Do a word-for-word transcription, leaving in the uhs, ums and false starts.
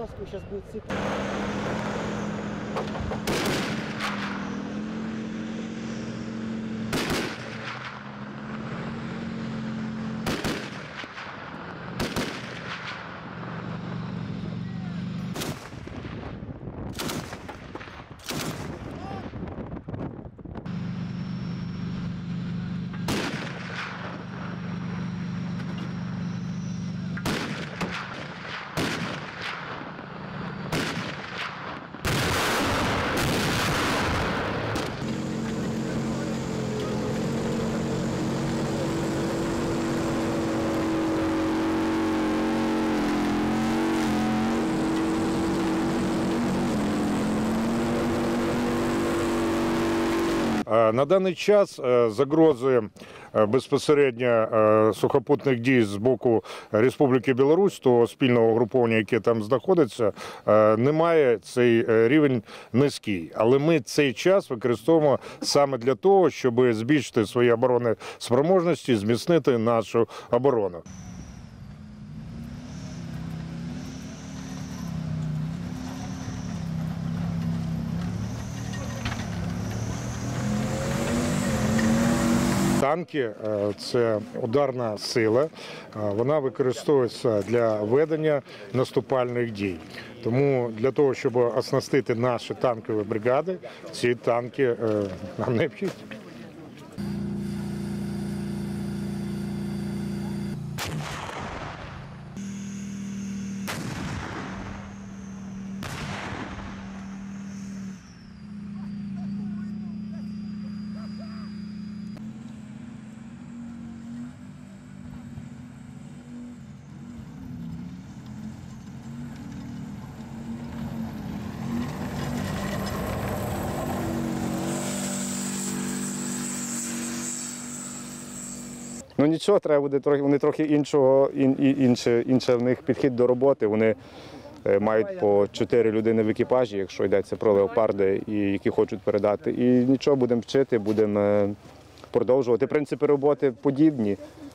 каску сейчас будет сыпать. На даний час загрози безпосередньо сухопутних дій з боку Республіки Білорусь, того спільного угруповання, яке там знаходиться, немає, цей рівень низький. Але ми цей час використовуємо саме для того, щоб збільшити свої оборонні спроможності, зміцнити нашу оборону. Танки – це ударна сила, вона використовується для ведення наступальних дій. Тому для того, щоб оснастити наші танкові бригади, ці танки нам необхідні. Ну нічого, треба буде трохи, вони трохи іншого, ін, інше, інше в них підхід до роботи. Вони мають по чотири людини в екіпажі, якщо йдеться про леопарди, і які хочуть передати. І нічого, будемо вчити, будемо продовжувати. Принципи роботи подібні.